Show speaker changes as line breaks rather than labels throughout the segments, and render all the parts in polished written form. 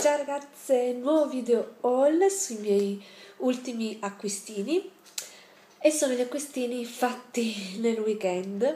Ciao ragazze, nuovo video haul sui miei ultimi acquistini e sono gli acquistini fatti nel weekend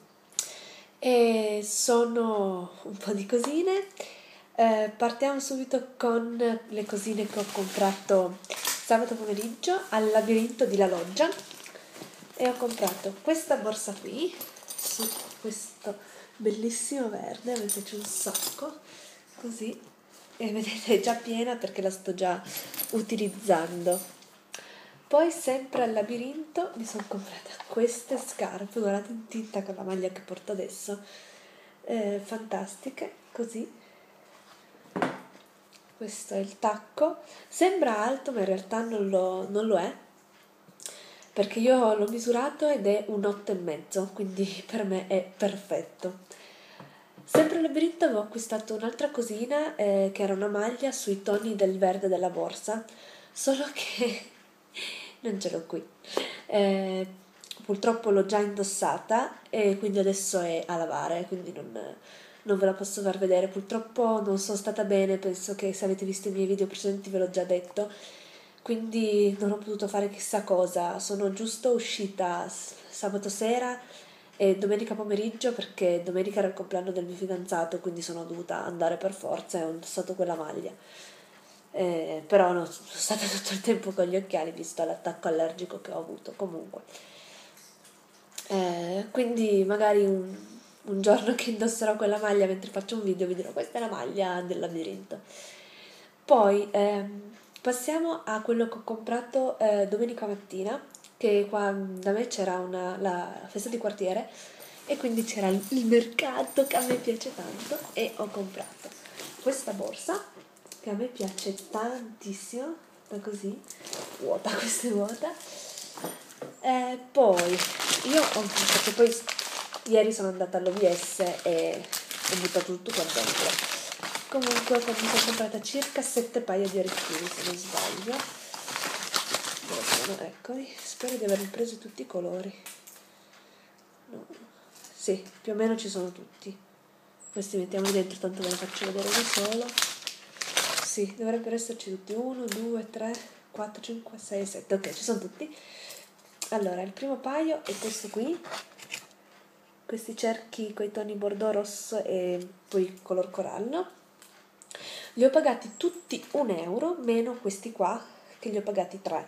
e sono un po' di cosine. Partiamo subito con le cosine che ho comprato sabato pomeriggio al Labirinto di La Loggia e ho comprato questa borsa qui su questo bellissimo verde, mi piace un sacco, così. E vedete è già piena perché la sto già utilizzando. Poi sempre al Labirinto mi sono comprata queste scarpe, guardate in tinta con la maglia che porto adesso, fantastiche, così. Questo è il tacco, sembra alto ma in realtà non lo è, perché io l'ho misurato ed è un 8,5, quindi per me è perfetto. Sempre al Labirinto avevo acquistato un'altra cosina che era una maglia sui toni del verde della borsa, solo che non ce l'ho qui. Purtroppo l'ho già indossata e quindi adesso è a lavare, quindi non ve la posso far vedere. Purtroppo non sono stata bene, penso che se avete visto i miei video precedenti ve l'ho già detto, quindi non ho potuto fare chissà cosa. Sono giusto uscita sabato sera e domenica pomeriggio perché domenica era il compleanno del mio fidanzato, quindi sono dovuta andare per forza e ho indossato quella maglia. Però non sono stata tutto il tempo con gli occhiali visto l'attacco allergico che ho avuto comunque. Quindi magari un giorno che indosserò quella maglia mentre faccio un video vi dirò questa è la maglia del Labirinto. Poi passiamo a quello che ho comprato domenica mattina, che qua da me c'era la festa di quartiere e quindi c'era il mercato che a me piace tanto e ho comprato questa borsa che a me piace tantissimo, da così, vuota, questa è vuota. Poi io perché poi ieri sono andata all'OVS e ho buttato tutto qua dentro. Comunque mi sono comprata circa 7 paia di orecchini se non sbaglio. Dove sono? Eccoli, spero di averli presi tutti i colori. No. Sì, più o meno ci sono tutti. Questi mettiamo dentro, tanto ve ne faccio vedere uno solo. Sì, dovrebbero esserci tutti. 1, 2, 3, 4, 5, 6, 7. Ok, ci sono tutti. Allora, il primo paio è questo qui. Questi cerchi con i toni bordeaux, rosso e poi color corallo. Li ho pagati tutti €1, meno questi qua, che li ho pagati 3.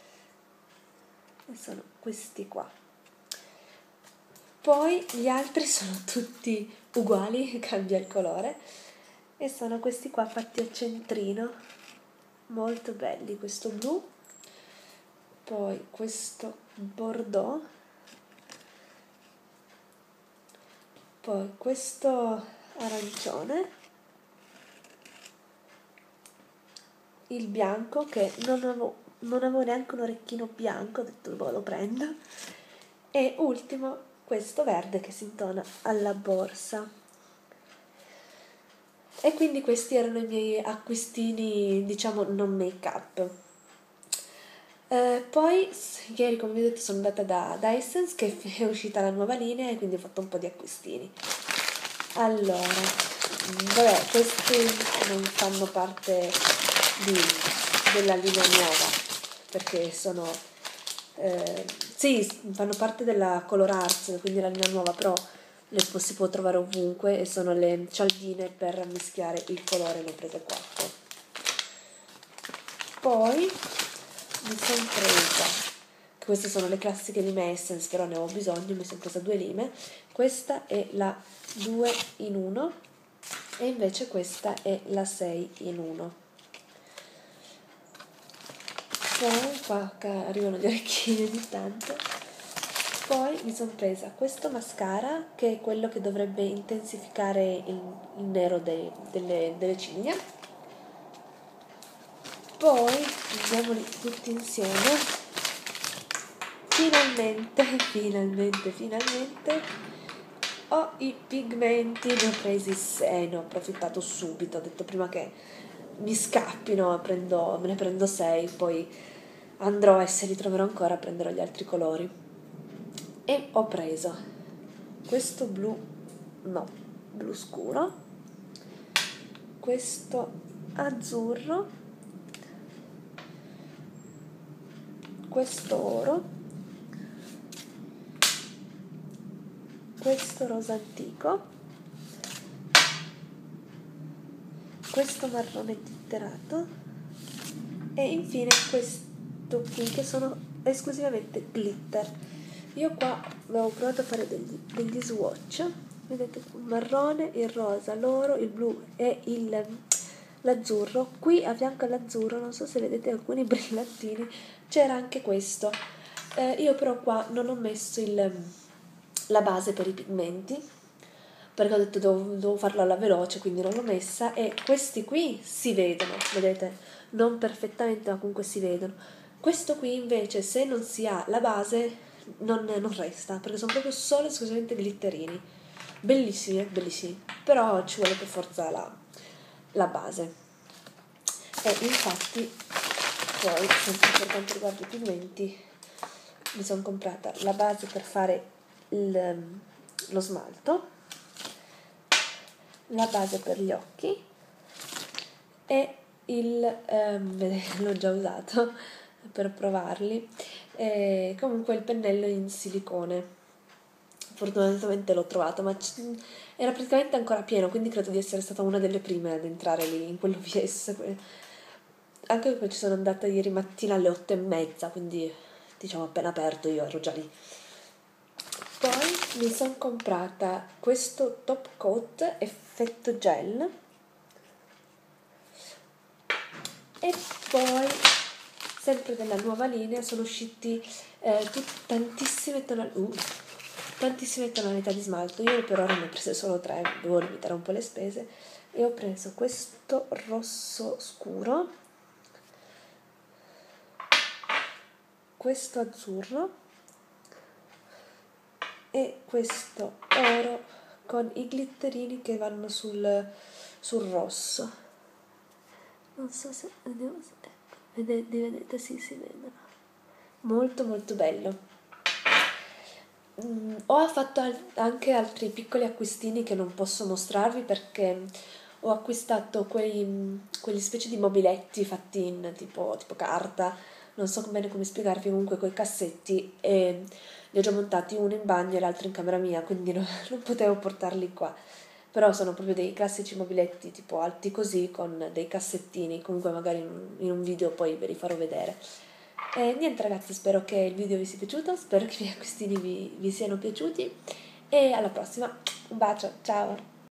E sono questi qua. Poi gli altri sono tutti uguali, cambia il colore. E sono questi qua fatti a centrino, molto belli. Questo blu, poi questo bordeaux, poi questo arancione, il bianco che non avevo neanche un orecchino bianco, ho detto boh, lo prendo, e ultimo questo verde che si intona alla borsa. E quindi questi erano i miei acquistini, diciamo, non make up. Poi ieri, come vi ho detto, sono andata da Essence, che è uscita la nuova linea, e quindi ho fatto un po' di acquistini. Allora, vabbè, questi non fanno parte della linea nuova, perché sono sì, fanno parte della Color Arts, quindi la linea nuova, però si può trovare ovunque e sono le cialdine per mischiare il colore, ne ho prese 4. Poi mi sono presa, queste sono le classiche lime Essence, però ne ho bisogno, mi sono presa 2 lime. Questa è la 2 in 1 e invece questa è la 6 in 1. Poi qua arrivano gli orecchini ogni tanto. Poi mi sono presa questo mascara, che è quello che dovrebbe intensificare il nero delle ciglia. Poi andiamoli tutti insieme. Finalmente ho i pigmenti, ne ho presi 6, ne ho approfittato subito, ho detto prima che mi scappino me ne prendo 6, poi andrò e se li troverò ancora prenderò gli altri colori. E ho preso questo blu scuro, questo azzurro, questo oro, questo rosa antico, questo marrone titterato e infine questo qui che sono esclusivamente glitter. Io qua avevo provato a fare degli swatch, vedete, il marrone, il rosa, l'oro, il blu e l'azzurro. Qui a fianco all'azzurro, non so se vedete alcuni brillantini, c'era anche questo. Io però qua non ho messo la base per i pigmenti, perché ho detto devo farlo alla veloce, quindi non l'ho messa, e questi qui si vedono, vedete, non perfettamente ma comunque si vedono. Questo qui invece, se non si ha la base, non resta, perché sono proprio solo esclusivamente glitterini, bellissimi, bellissimi, però ci vuole per forza la base. E infatti poi, sempre per quanto riguarda i pigmenti, mi sono comprata la base per fare lo smalto, la base per gli occhi e l'ho già usato per provarli, e comunque il pennello in silicone. Fortunatamente l'ho trovato, ma era praticamente ancora pieno, quindi credo di essere stata una delle prime ad entrare lì in quell'OVS, anche perché ci sono andata ieri mattina alle 8:30, quindi diciamo appena aperto io ero già lì. Poi mi sono comprata questo top coat effetto gel e poi sempre della nuova linea sono usciti tantissime tonalità di smalto. Io per ora ne ho prese solo 3, devo limitare un po' le spese, e ho preso questo rosso scuro, questo azzurro e questo oro con i glitterini che vanno sul rosso. Non so se vedete, sì, si vedono. Molto molto bello. Ho fatto anche altri piccoli acquistini che non posso mostrarvi perché ho acquistato quegli specie di mobiletti fatti in tipo carta, non so bene come spiegarvi, comunque quei cassetti, e li ho già montati, uno in bagno e l'altro in camera mia, quindi non potevo portarli qua. Però sono proprio dei classici mobiletti tipo alti così, con dei cassettini, comunque magari in un video poi ve li farò vedere. E niente ragazzi, spero che il video vi sia piaciuto, spero che i miei acquistini vi siano piaciuti, e alla prossima, un bacio, ciao!